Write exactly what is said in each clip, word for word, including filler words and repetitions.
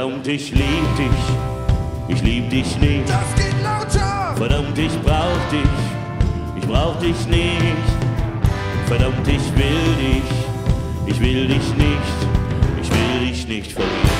Verdammt, ich lieb dich, ich lieb dich nicht. Das geht lauter! Verdammt, ich brauch dich, ich brauch dich nicht. Verdammt, ich will dich, ich will dich nicht, ich will dich nicht verlieren.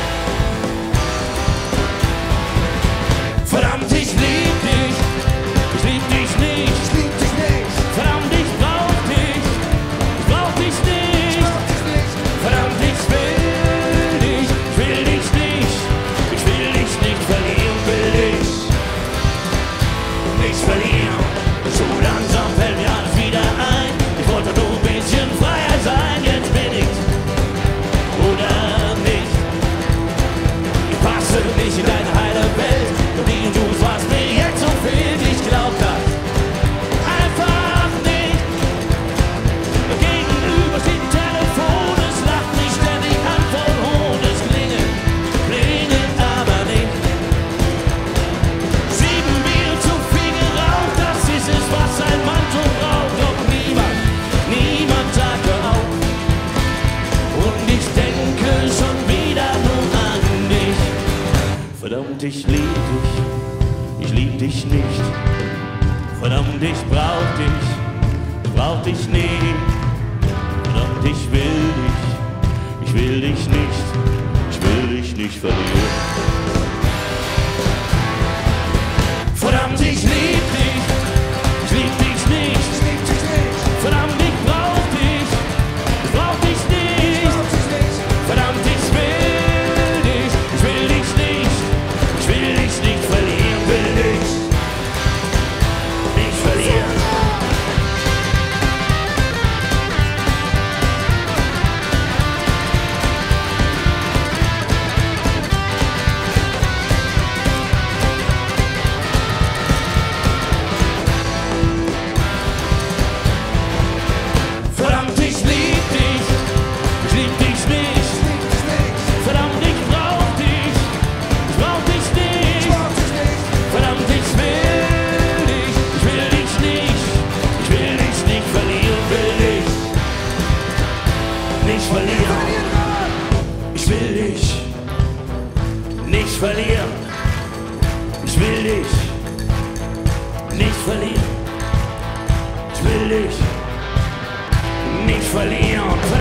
Verdammt, ich lieb dich, ich lieb dich nicht. Ich lieb dich nicht! Verdammt, ich brauch dich, ich brauch dich nicht. Ich brauch dich nicht! Verdammt, ich will dich, ich will dich nicht, ich will dich nicht verlieren, will dich nicht verlieren. So langsam fällt mir alles wieder ein. Ich wollte nur ein bisschen freier sein, jetzt bin ich oder nicht. Ich passe nicht in deine heile Welt, doch nie du was mir jetzt so fehlt. Ich glaub das einfach nicht. Gegenüber steht ein Telefon, es lacht mich ständig an von Hohn. Es klingelt, klingelt aber nicht. Sieben Bier zu viel geraucht, das ist es, was ein Mann so braucht. Doch niemand, niemand sagt hör auf. Und ich denke schon wieder nur an dich. Verdammt, ich lieb dich, ich lieb dich nicht. Verdammt, ich brauch dich, ich brauch dich nicht. Verdammt, ich will dich, ich will dich nicht, ich will dich nicht verlieren. Verdammt, ich lieb dich, ich lieb dich nicht. Ich lieb dich nicht! Verdammt, ich brauch dich, ich brauch dich Ich nicht. brauch dich nicht! Verdammt, ich will dich, ich will dich nicht, ich will dich nicht verlieren, will dich nicht verlieren. Verdammt, ich lieb dich, ich lieb dich nicht. Ich lieb dich nicht! Verdammt, ich brauch dich, ich brauch dich Ich nicht. brauch dich nicht! Verdammt, ich will dich, ich will dich nicht, ich will dich nicht verlieren, will dich nicht verlieren. Ich will dich nicht verlieren, ich will dich nicht verlieren, ich will dich nicht verlieren.